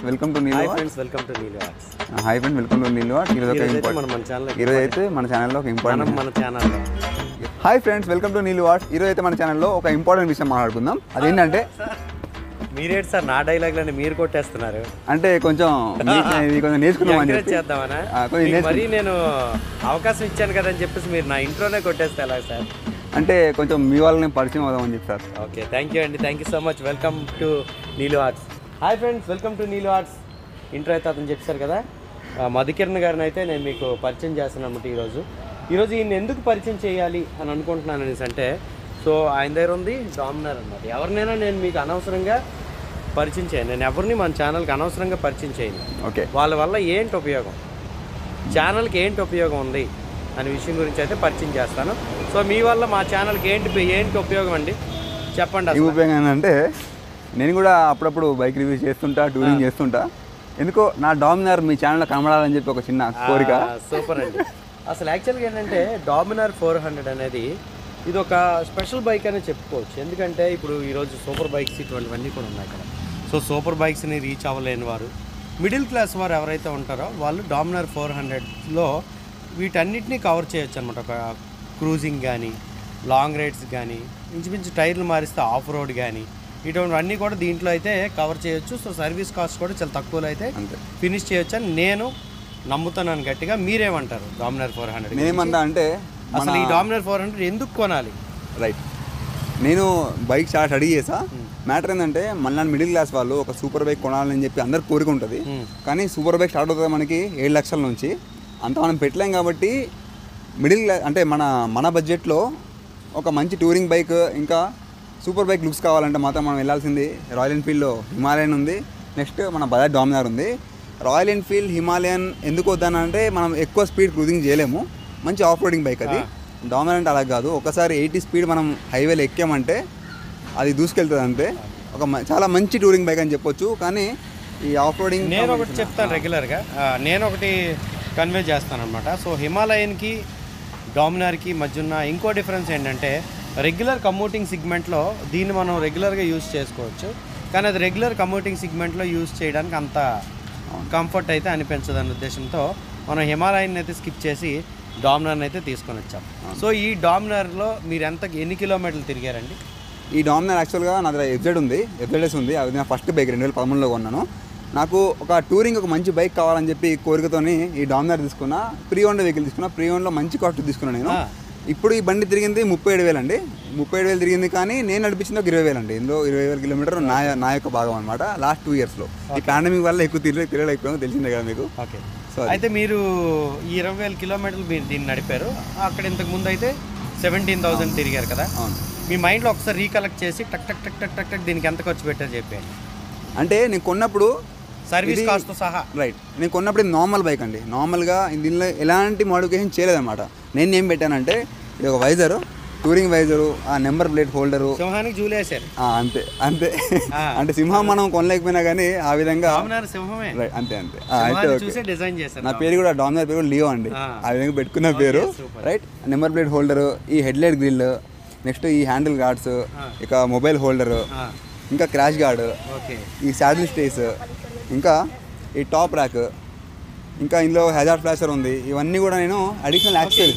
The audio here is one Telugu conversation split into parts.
Welcome to Neelu hi friends, welcome to Neelu arts. Hi friends, welcome to Neelu arts. ఈరోజు అయితే మన ఛానల్లో ఒక important hi friends, welcome to Neelu arts. ఈరోజు అయితే మన ఛానల్లో ఒక ఇంపార్టెంట్ విషయం మాట్లాడుకుందాం. అదేంటంటే మీరేంటి సార్ నా డైలాగ్లని మీరు కొట్టేస్తున్నారు? అంటే కొంచెం నేర్చుకున్నామని చేద్దామనా? మరి నేను అవకాశం ఇచ్చాను కదా అని చెప్పేసి మీరు నా ఇంట్లోనే కొట్టేస్తే ఎలా సార్? అంటే కొంచెం మీ వాళ్ళని పరిచయం అవుదామని చెప్తారు. ఓకే, థ్యాంక్ యూ అండి, thank you so much. Welcome to Neelu arts. Hi friends, welcome to Neelu arts. Intro అయితే అతను చెప్పారు కదా, మధుకిరణ్ గారిని అయితే నేను మీకు పరిచయం చేస్తాను అన్నమాట. ఈరోజు ఈయన ఎందుకు పరిచయం చేయాలి అని అనుకుంటున్నాను అనేసి అంటే, సో ఆయన దగ్గర ఉంది డామినర్ అన్నమాట. ఎవరినైనా నేను మీకు అనవసరంగా పరిచయం చేయను, నేను ఎవరిని మన ఛానల్కి అనవసరంగా పరిచయం చేయను. ఓకే, వాళ్ళ వల్ల ఏంటి ఉపయోగం, ఛానల్కి ఏంటి ఉపయోగం ఉంది అనే విషయం గురించి అయితే పరిచయం చేస్తాను. సో మీ వల్ల మా ఛానల్కి ఏంటి ఉపయోగం అండి, చెప్పండి. ఈ ఉపయోగం ఏంటంటే, నేను కూడా అప్పుడప్పుడు బైక్ రివ్యూస్ చేస్తుంటా, టూరింగ్ చేస్తుంటా. ఎందుకో నా డామినర్ మీ ఛానల్లో కనబడాలని చెప్పి ఒక చిన్న కోరిక. సూపర్ అండి. అసలు యాక్చువల్గా ఏంటంటే డామినర్ 400 అనేది ఇది ఒక స్పెషల్ బైక్ అనే చెప్పుకోవచ్చు. ఎందుకంటే ఇప్పుడు ఈరోజు సూపర్ బైక్స్ ఇటువంటివన్నీ కూడా ఉన్నాయి ఇక్కడ. సో సూపర్ బైక్స్ని రీచ్ అవ్వలేని వారు, మిడిల్ క్లాస్ వారు ఎవరైతే ఉంటారో వాళ్ళు డామినర్ 400లో వీటన్నిటినీ కవర్ చేయొచ్చు అనమాట. ఒక క్రూజింగ్ కానీ, లాంగ్ రైడ్స్ కానీ, ఇంచుమించు టైర్లు మారిస్తే ఆఫ్ రోడ్ కానీ, ఇటువంటివన్నీ కూడా దీంట్లో అయితే కవర్ చేయొచ్చు. సో సర్వీస్ కాస్ట్ కూడా చాలా తక్కువలో అయితే ఫినిష్ చేయొచ్చు అని నేను నమ్ముతున్నాను గట్టిగా. మీరేమంటారు డామినర్ 400? నేనేమంటా అంటే, అసలు ఈ డామినర్ 400 ఎందుకు కొనాలి? రైట్, నేను బైక్ స్టార్ట్ అడిగి చేసా. మ్యాటర్ ఏంటంటే, మళ్ళీ మిడిల్ క్లాస్ వాళ్ళు ఒక సూపర్ బైక్ కొనాలని చెప్పి అందరికి కోరిక ఉంటుంది. కానీ సూపర్ బైక్ స్టార్ట్ అవుతుంది మనకి 7 లక్షల నుంచి. అంత మనం పెట్టలేం కాబట్టి మిడిల్ క్లాస్ అంటే మన బడ్జెట్లో ఒక మంచి టూరింగ్ బైక్, ఇంకా సూపర్ బైక్ లుక్స్ కావాలంటే మాత్రం మనం వెళ్ళాల్సింది రాయల్ ఎన్ఫీల్డ్లో హిమాలయన్ ఉంది. నెక్స్ట్ మన బజాజ్ డామినర్ ఉంది. రాయల్ ఎన్ఫీల్డ్, హిమాలయన్ ఎందుకు వద్దానంటే, మనం ఎక్కువ స్పీడ్ క్రూజింగ్ చేయలేము, మంచి ఆఫ్ రోడింగ్ బైక్ అది. డామినర్ అంటే అలా కాదు, ఒకసారి 80 స్పీడ్ మనం హైవేలో ఎక్కామంటే అది దూసుకెళ్తుంది అంతే. చాలా మంచి టూరింగ్ బైక్ అని చెప్పొచ్చు. కానీ ఈ ఆఫ్ రోడింగ్ నేను ఒకటి చెప్తాను రెగ్యులర్గా, నేను ఒకటి కన్వే చేస్తాను అనమాట. సో హిమాలయన్కి డామినర్కి మధ్య ఉన్న ఇంకో డిఫరెన్స్ ఏంటంటే, రెగ్యులర్ కమ్యూటింగ్ సిగ్మెంట్లో దీన్ని మనం రెగ్యులర్గా యూజ్ చేసుకోవచ్చు. కానీ అది రెగ్యులర్ కమ్యూటింగ్ సిగ్మెంట్లో యూజ్ చేయడానికి అంత కంఫర్ట్ అయితే అనిపించదన్న ఉద్దేశంతో మనం హిమాలయన్ అయితే స్కిప్ చేసి డామినర్ని అయితే తీసుకొని వచ్చాం. సో ఈ డామినర్లో మీరు ఎన్ని కిలోమీటర్లు తిరిగారండి? ఈ డామినర్ యాక్చువల్గా నా దగ్గర ఎఫ్జెడ్ఎస్ ఉంది. అది నా ఫస్ట్ బైక్, 2013లో కొన్నాను. నాకు ఒక టూరింగ్ ఒక మంచి బైక్ కావాలని చెప్పి కోరికతోని ఈ డామినర్ తీసుకున్నా. ప్రీ ఓన్డ్ వెహికల్ తీసుకున్నా. ప్రీ ఓన్డ్లో మంచి కాస్ట్ తీసుకున్నాను నేను. ఇప్పుడు ఈ బండి తిరిగింది 37,000 అండి. 37,000 తిరిగింది. కానీ నేను నడిపించింది ఒక 20,000 అండి. ఇందులో 20,000 కిలోమీటర్ నా యొక్క భాగం అనమాట. లాస్ట్ 2 ఇయర్స్లో ఈ పాండమిక్ వల్ల ఎక్కువ తిరగలేకపోయాము, తెలిసిందే కదా మీకు. ఓకే, సో అయితే మీరు ఈ 20,000 కిలోమీటర్లు మీరు దీన్ని నడిపారు. అక్కడ ఇంతకు ముందు అయితే 17,000 తిరిగారు కదా. అవును. మీ మైండ్లో ఒకసారి రీకలెక్ట్ చేసి టక్ టక్ టక్ టక్ టక్ టక్ దీనికి ఎంత ఖర్చు పెట్టారు చెప్పండి. అంటే నేను కొన్నప్పుడు సర్వీస్ కాస్ట్తో సహా, రైట్, నేను కొన్నప్పుడు ఇది నార్మల్ బైక్ అండి. నార్మల్గా దీనిలో ఎలాంటి మోడిఫికేషన్ చేయలేదన్నమాట. నేను ఏం పెట్టానంటే, ఇది ఒక వైజరు, టూరింగ్ వైజరు, ఆ నెంబర్ ప్లేట్ హోల్డరు, సింహానికి జూలేశారు అంతే. అంటే సింహం మనం కొనలేకపోయినా కానీ ఆ విధంగా సింహమే, అంతే. డిజైన్ చేశారు. నా పేరు కూడా డామినర్ పేరు లియో అండి. ఆ విధంగా పెట్టుకున్న పేరు. రైట్, నెంబర్ ప్లేట్ హోల్డరు, ఈ హెడ్ లైట్ గ్రిల్, నెక్స్ట్ ఈ హ్యాండిల్ గార్డ్స్, ఇక మొబైల్ హోల్డరు, ఇంకా క్రాష్ గార్డ్, ఈ సాడిల్ స్టేస్, ఇంకా ఈ టాప్ ర్యాక్, ఇంకా ఇందులో హెజార్డ్ ఫ్లాషర్ ఉంది. ఇవన్నీ కూడా నేను అడిషనల్ యాక్సెసరీస్.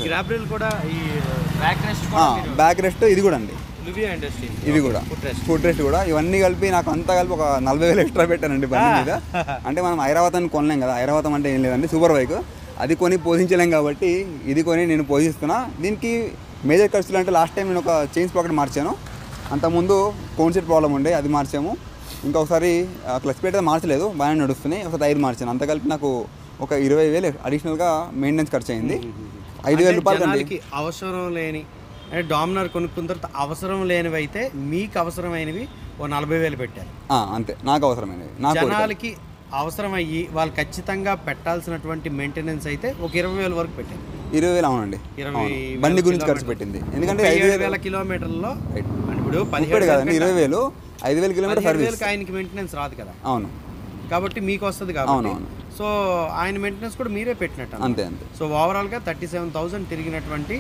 బ్యాక్ రెస్ట్ ఇది కూడా అండి, ఇవి కూడా ఫుట్ రెస్ట్ కూడా, ఇవన్నీ కలిపి నాకు అంతా కలిపి ఒక 40,000 ఎక్స్ట్రా పెట్టానండి బండి మీద. అంటే మనం ఐరావతాన్ని కొనలేం కదా, ఐరావతం అంటే ఏం లేదండి, సూపర్ బైక్. అది కొని పోషించలేం కాబట్టి ఇది కొని నేను పోషిస్తున్నా. దీనికి మేజర్ ఖర్చులు అంటే, లాస్ట్ టైం నేను ఒక చైన్ స్పాకెట్ మార్చాను. అంతకుముందు కోన్ సెట్ ప్రాబ్లం ఉండే, అది మార్చాము. ఇంకొకసారి క్లచ్ ప్లేట్ అయితే మార్చలేదు, బాగానే నడుస్తున్నాయి. ఒక టైర్ మార్చాను. అంత కలిపి నాకు ఒక 20,000 అడిషనల్గా మెయింటెనెన్స్ ఖర్చు అయింది. 5,000 రూపాయలు అవసరం లేని అంటే డామినర్ కొనుక్కున్న తర్వాత అవసరం లేనివి అయితే మీకు అవసరమైనవి ఓ 40,000 పెట్టారు అంతే. నాకు అవసరమైనవి, జనాలకి అవసరమయ్యి వాళ్ళు ఖచ్చితంగా పెట్టాల్సినటువంటి మెయింటెనెన్స్ అయితే ఒక 20,000 వరకు పెట్టారు. 20,000 అవునండి, బండి గురించి ఖర్చు పెట్టింది. ఎందుకంటే 5,000 కిలోమీటర్లలో ఇప్పుడు 17 కదండి, 20,000 5,000 కిలోమీటర్ సర్వీస్, ఆయనకి మెయింటెనెన్స్ రాదు కదా. అవును, కాబట్టి మీకు వస్తుంది కాబట్టి. సో ఆయన మెయింటెనెన్స్ కూడా మీరే పెట్టినట్టు. అంతే. సో ఓవరాల్గా 37,000 తిరిగినటువంటి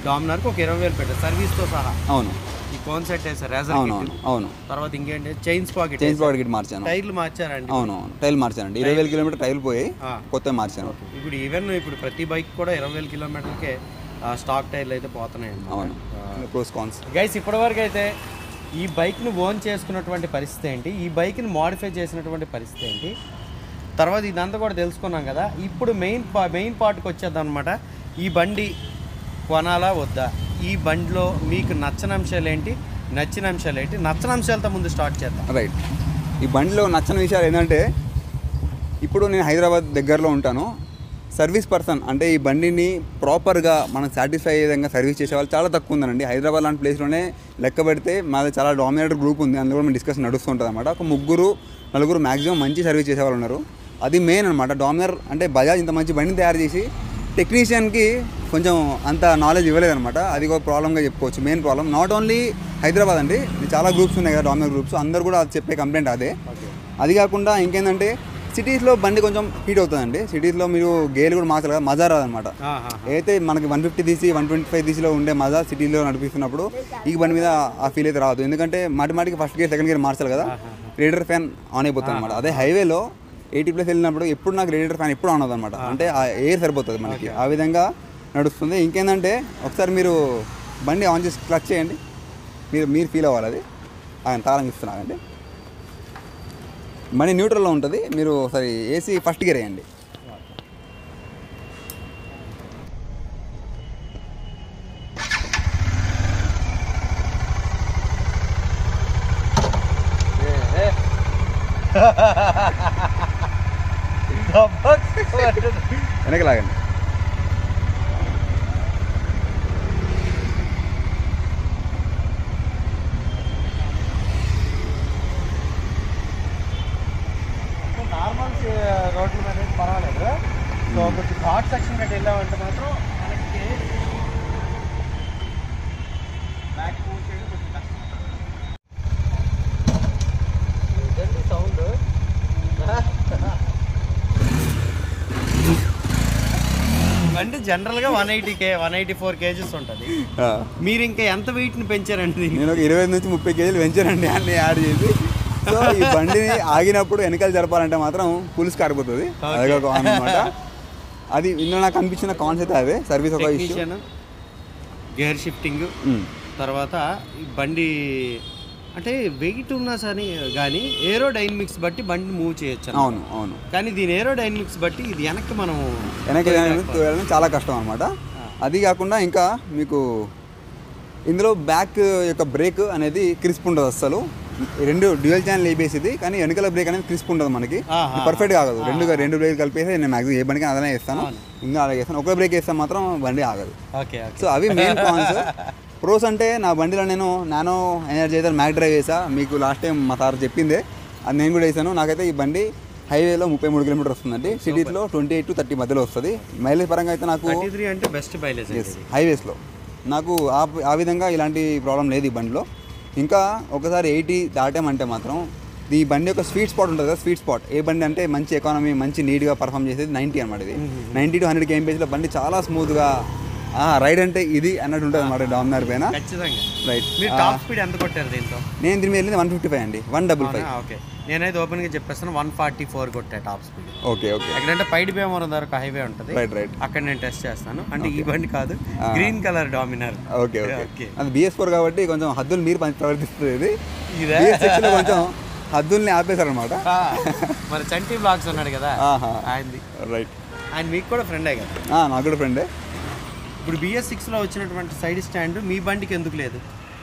డామినార్కి ఒక 20,000 పెట్టారు సర్వీస్తో సహా. అవును. ఈ కాన్సెప్ట్ వేసారు రేజర్. అవును. తర్వాత ఇంకేంటి చైన్ స్పాకెట్ గిట్ మార్చాను. టైర్లు మార్చారండి. అవును, టైర్లు మార్చానండి. 20,000 కిలోమీటర్ టైర్లు పోయి కొత్త మార్చాను. ఇప్పుడు ఇప్పుడు ప్రతి బైక్ కూడా 20,000 కిలోమీటర్కే స్టాక్ టైర్లు అయితే పోతున్నాయండి. అవును. Pros cons. గైస్ ఇప్పటివరకు అయితే ఈ బైక్ని ఓన్ చేసుకున్నటువంటి పరిస్థితి ఏంటి, ఈ బైక్ని మోడిఫై చేసినటువంటి పరిస్థితి ఏంటి, తర్వాత ఇదంతా కూడా తెలుసుకున్నాం కదా. ఇప్పుడు మెయిన్ పార్ట్కి వచ్చేద్దాం అనమాట. ఈ బండి కొనాలా వద్దా, ఈ బండిలో మీకు నచ్చని అంశాలు ఏంటి, నచ్చిన అంశాలు ఏంటి, నచ్చని అంశాలతో ముందు స్టార్ట్ చేద్దాం. రైట్. ఈ బండిలో నచ్చని విషయాలు ఏంటంటే, ఇప్పుడు నేను హైదరాబాద్ దగ్గరలో ఉంటాను. సర్వీస్ పర్సన్ అంటే ఈ బండిని ప్రాపర్గా మనం సాటిస్ఫై అయ్యే విధంగా సర్వీస్ చేసే వాళ్ళు చాలా తక్కువ ఉందండి. హైదరాబాద్ లాంటి ప్లేస్లోనే లెక్క పెడితే మాది చాలా డామినేటర్ గ్రూప్ ఉంది, అందులో కూడా మేము డిస్కషన్ నడుస్తుంటుంది అనమాట. ఒక 3-4 మ్యాక్సిమం మంచి సర్వీస్ చేసేవాళ్ళు ఉన్నారు. అది మెయిన్ అనమాట. డామినర్ అంటే బజాజ్ ఇంత మంచి బండిని తయారు చేసి టెక్నీషియన్కి కొంచెం అంత నాలెడ్జ్ ఇవ్వలేదన్నమాట. అది ఒక ప్రాబ్లంగా చెప్పుకోవచ్చు. Main problem not only Hyderabad అండి, చాలా గ్రూప్స్ ఉన్నాయి కదా డామినర్ గ్రూప్స్, అందరు కూడా అది చెప్పే కంప్లైంట్ అదే. అది కాకుండా ఇంకేంటంటే సిటీస్లో బండి కొంచెం హీట్ అవుతుందండి. సిటీస్లో మీరు గేర్ కూడా మార్చాలి కదా, మజా రాదనమాట. అయితే మనకి 150 తీసి 125 తీసిలో ఉండే మజా సిటీలో నడిపిస్తున్నప్పుడు ఈ బండి మీద ఆ ఫీల్ అయితే రాదు. ఎందుకంటే మాటికి ఫస్ట్ గేర్ సెకండ్ గేర్ మార్చాలి కదా, రేడియేటర్ ఫ్యాన్ ఆన్ అయిపోతుంది అనమాట. అదే హైవేలో 80+ వెళ్ళినప్పుడు ఎప్పుడు నాకు రేడియేటర్ ఫ్యాన్ ఎప్పుడు ఆన్ అవుతుంది అనమాట. అంటే ఆ ఎయిర్ సరిపోతుంది మనకి, ఆ విధంగా నడుస్తుంది. ఇంకేంటంటే ఒకసారి మీరు బండి ఆన్ చేసి క్లచ్ చేయండి, మీరు ఫీల్ అవ్వాలి. అది ఆయన తాళం ఇస్తున్నారండి. బండి న్యూట్రల్లో ఉంటుంది. మీరు ఒకసారి ఏసీ ఫస్ట్ గేర్ వేయండి. వెనక్కి లాగండి. నార్మల్ రోడ్ల మీద పర్వాలేదు. సో కొంచెం ఘాట్ సెక్షన్ గట్టి వెళ్ళామంటే మాత్రం మనకి బ్యాక్ మూవ్ చేయడం కొంచెం కష్టం. ఇదండి సౌండ్. బండి జనరల్గా 184 kgs ఉంటుంది. మీరు ఇంకా ఎంత వెయిట్ని పెంచారండి? నేను ఒక 25 నుంచి 30 కేజీలు పెంచానండి అన్ని యాడ్ చేసి. సో ఈ బండిని ఆగినప్పుడు వెనకాల జరపాలంటే మాత్రం పులుసు కారిపోతుంది. అదే ఒక అనమాట. అది ఇందులో నాకు అనిపించిన కాన్సెప్ట్ అదే. సర్వీస్ ఒక ఇష్యూ, గేర్ షిఫ్టింగ్, తర్వాత ఈ బండి అంటే వెయిట్ ఉన్నా సరే కానీ ఏరో డైనమిక్స్ బట్టి బండిని మూవ్ చేయొచ్చు. అవును. కానీ దీని ఏరో డైనమిక్స్ బట్టి ఇది వెనక్కి వెళ్ళడం చాలా కష్టం అనమాట. అది కాకుండా ఇంకా మీకు ఇందులో బ్యాక్ యొక్క బ్రేక్ అనేది క్రిస్ప్ ఉండదు అస్సలు. 2 డ్యూయల్ ఛానల్ ABS ఇది, కానీ వెనకాల బ్రేక్ అనేది క్రిస్ప్ ఉండదు మనకి, పర్ఫెక్ట్గా ఆగదు. 2 బ్రేక్ కలిపేసి నేను మ్యాక్సిమం ఏ బండికి అదనే వేస్తాను, ఇంకా అలాగే వేస్తాను. ఒక బ్రేక్ వేస్తాను మాత్రం బండి ఆగదు. సో అవి మెయిన్ కాన్స్. ప్రోస్ అంటే నా బండిలో నేను నానో ఎనర్జైజర్ మ్యాక్ డ్రైవ్ వేసా, మీకు లాస్ట్ టైం మా సార్ చెప్పిందే, అది నేను కూడా వేసాను. నాకైతే ఈ బండి హైవేలో 33 కిలోమీటర్ వస్తుందండి, సిటీస్లో 28 to 30 మధ్యలో వస్తుంది. మైలేజ్ పరంగా అయితే నాకు అంటే బెస్ట్ మైలేజ్ హైవేస్లో నాకు ఆ విధంగా ఇలాంటి ప్రాబ్లం లేదు ఈ బండిలో. ఇంకా ఒకసారి 80 దాటామంటే మాత్రం ఈ బండి యొక్క స్వీట్ స్పాట్ ఉంటుంది కదా, స్వీట్ స్పాట్ ఏ బండి అంటే మంచి ఎకానమీ మంచి నీట్గా పర్ఫామ్ చేసేది 90 అనమాట. ఇది 90 to 100 kmph బండి చాలా స్మూత్గా రైడ్ అంటే ఇది అన్నట్టు ఉంటుంది అనమాట డామినార్ పైన. రైట్. టాప్ స్పీడ్ ఎంత కొట్టారు దీంతో? నేను దీని మీద వెళ్ళింది 155 అండి, 155. ఓకే, నేనైతే ఓపెన్గా చెప్పేస్తాను 144 కొట్టా టాప్ స్పీడ్. ఓకే. ఎక్కడంటే పైడి భీమవరం వరకు హైవే ఉంటుంది, రైట్. అక్కడ నేను టెస్ట్ చేస్తాను. అంటే ఈ బండి కాదు, గ్రీన్ కలర్ డామినార్. ఓకే. అది BS4 కాబట్టి కొంచెం హద్దులు మీరు ప్రవర్తిస్తుంది. ఇది BS6 లో కొంచెం హద్దుల్ని ఆపేశారనమాట. మరి చంటి బ్లాగ్స్ ఉన్నాడు కదా ఆయనది, రైట్. ఆయన మీకు కూడా ఫ్రెండే కదా? నాకు కూడా ఫ్రెండే. ఇప్పుడు BS6లో వచ్చినటువంటి సైడ్ స్టాండ్ మీ బండికి ఎందుకు లేదు?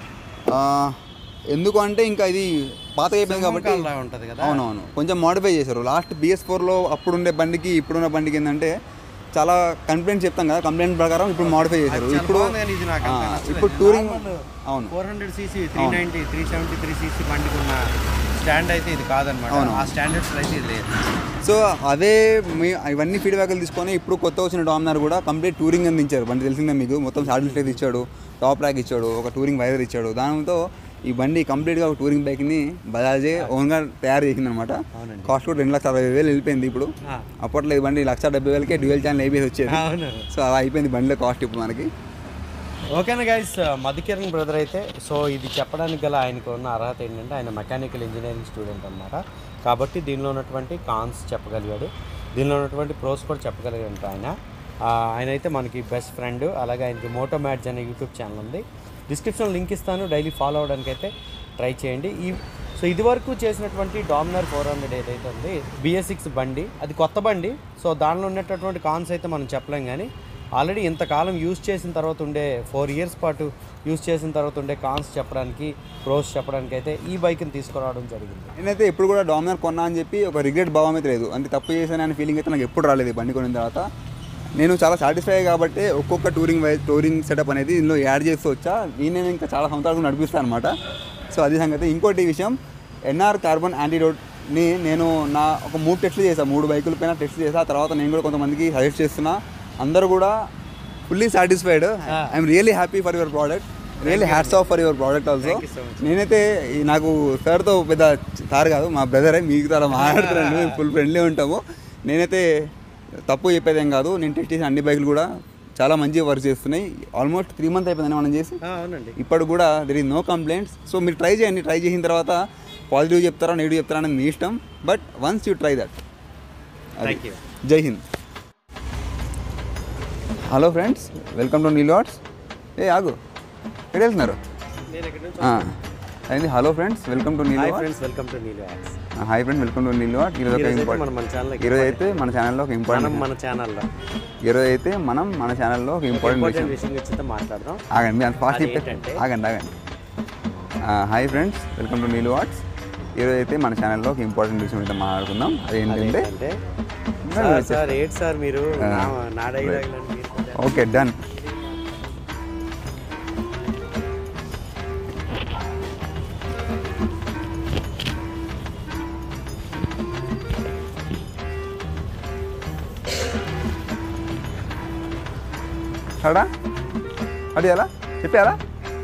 ఎందుకు అంటే ఇంకా ఇది పాత అయిపోయింది కాబట్టి ఉంటుంది కదా. అవునవును, కొంచెం మోడిఫై చేశారు. లాస్ట్ BS4లో అప్పుడుండే బండికి ఇప్పుడున్న బండికి ఏంటంటే చాలా కంప్లైంట్ చెప్తాం కదా, కంప్లైంట్ ప్రకారం ఇప్పుడు మోడిఫై చేశారు. ఇప్పుడు టూరింగ్ 400cc 390 373cc బండికి ఉన్న స్టాండ్ అయితే ఇది కాదనమాట. ఆ స్టాండర్డ్స్ అయితే ఇది లేదు. సో అదే ఇవన్నీ ఫీడ్బ్యాక్లు తీసుకొని ఇప్పుడు కొత్త వచ్చిన డామినార్ కూడా కంప్లీట్ టూరింగ్ అందించారు. బండి తెలిసిందే మీకు, మొత్తం సాడిల్ స్టేజ్ ఇచ్చాడు, టాప్ ర్యాక్ ఇచ్చాడు, ఒక టూరింగ్ వైజర్ ఇచ్చాడు. దానితో ఈ బండి కంప్లీట్గా ఒక టూరింగ్ బైక్ని బజాజే ఓన్గా తయారు చేసింది అనమాట. కాస్ట్ కూడా 2,60,000 వెళ్ళిపోయింది ఇప్పుడు. అప్పట్లో ఈ బండి 1,70,000కే డ్యూయల్ ఛానల్ ABS వచ్చేది. సో అలా అయిపోయింది బండిలో కాస్ట్ ఇప్పుడు మనకి. ఓకేనా గైస్, మధుకిరణ్ బ్రదర్ అయితే సో ఇది చెప్పడానికి గల ఆయనకు ఉన్న అర్హత ఏంటంటే ఆయన మెకానికల్ ఇంజనీరింగ్ స్టూడెంట్ అన్నమాట. కాబట్టి దీనిలో ఉన్నటువంటి కాన్స్ చెప్పగలిగాడు, దీనిలో ఉన్నటువంటి ప్రోస్ కూడా చెప్పగలిగాడు ఆయన అయితే మనకి బెస్ట్ ఫ్రెండ్. అలాగే ఆయనకి మోటో మ్యాడ్జ్ అనే యూట్యూబ్ ఛానల్ ఉంది, డిస్క్రిప్షన్లో లింక్ ఇస్తాను, డైలీ ఫాలో అవ్వడానికి అయితే ట్రై చేయండి. సో ఇది వరకు చేసినటువంటి డామినర్ 400 ఏదైతే ఉంది BS6 బండి, అది కొత్త బండి. సో దానిలో ఉన్నటువంటి కాన్స్ అయితే మనం చెప్పలేం, కానీ ఆల్రెడీ ఇంతకాలం యూజ్ చేసిన తర్వాత ఉండే 4 years పాటు యూజ్ చేసిన తర్వాత ఉండే కాన్స్ చెప్పడానికి, ప్రోస్ చెప్పడానికి అయితే ఈ బైక్ని తీసుకురావడం జరిగింది. నేనైతే ఎప్పుడు కూడా డామినర్ కొన్నా అని చెప్పి ఒక రిగ్రెట్ భావం అయితే లేదు, అంటే తప్పు చేశాను అనే ఫీలింగ్ అయితే నాకు ఎప్పుడు రాలేదు. బండి కొనిన తర్వాత నేను చాలా సాటిస్ఫై కాబట్టి ఒక్కొక్క టూరింగ్ సెటప్ అనేది ఇందులో యాడ్ చేస్తూ వచ్చా. నేను ఇంకా చాలా సంవత్సరాలు నడిపిస్తాను అనమాట. సో అది సంగతి. ఇంకోటి విషయం, NR కార్బన్ యాంటీడోట్ని నేను ఒక 3 టెస్ట్లు చేశాను, 3 బైకుల పైన టెస్ట్ చేసా. తర్వాత నేను కూడా కొంతమందికి సజెస్ట్ చేస్తున్నా, అందరూ కూడా fully satisfied. I'm really happy for your product, really hats off for your product also. నేనైతే నాకు సార్తో పెద్ద సార్ కాదు, మా బ్రదరే, మీకు చాలా మాట్లాడుతున్నాను, ఫుల్ ఫ్రెండ్లీ ఉంటాము. నేనైతే తప్పు చెప్పేదేం కాదు, నేను టెస్ట్ చేసిన అన్ని బైకులు కూడా చాలా మంచిగా వర్క్ చేస్తున్నాయి. ఆల్మోస్ట్ 3 months అయిపోయిందని మనం చేసి, అవునండి, ఇప్పుడు కూడా there is no complaints. So మీరు ట్రై చేయండి, ట్రై చేసిన తర్వాత పాజిటివ్ చెప్తారా నెగిటివ్ చెప్తారా అనేది మీ ఇష్టం, but once you try that. Jai Hind. Hello friends, welcome to Neel arts. ఆగు, ఎక్కడ వెళ్తున్నారు? అయింది. Hello friends, welcome to Neel arts. Welcome to Neel arts. Hi friends, welcome to Neel arts. ఈరోజు అయితే మన ఛానల్లో ఒక ఇంపార్టెంట్ విషయం గురించి మాట్లాడదాం. ఆగండి, అంత ఫాస్ట్ చెప్పండి. ఆగండి. Hi friends, welcome to Neel arts. ఈరోజు అయితే మన ఛానల్లో ఒక ఇంపార్టెంట్ విషయం అయితే మాట్లాడుకుందాం. అదేంటంటే మీరు ఓకే, డన్. అడా అడియాలా చెప్పారా?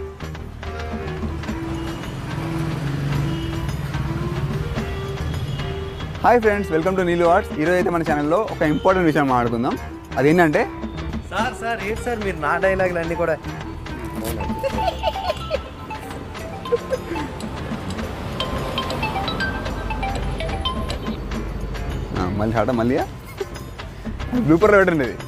Hi friends, welcome to Neel arts. ఈరోజు అయితే మన ఛానల్లో ఒక ఇంపార్టెంట్ విషయం మాట్లాడుకుందాం. అదేంటంటే సార్ మీరు నా డైలాగులు అన్నీ కూడా మళ్ళీ బ్లూపర్లో పెట్టండి ఇది.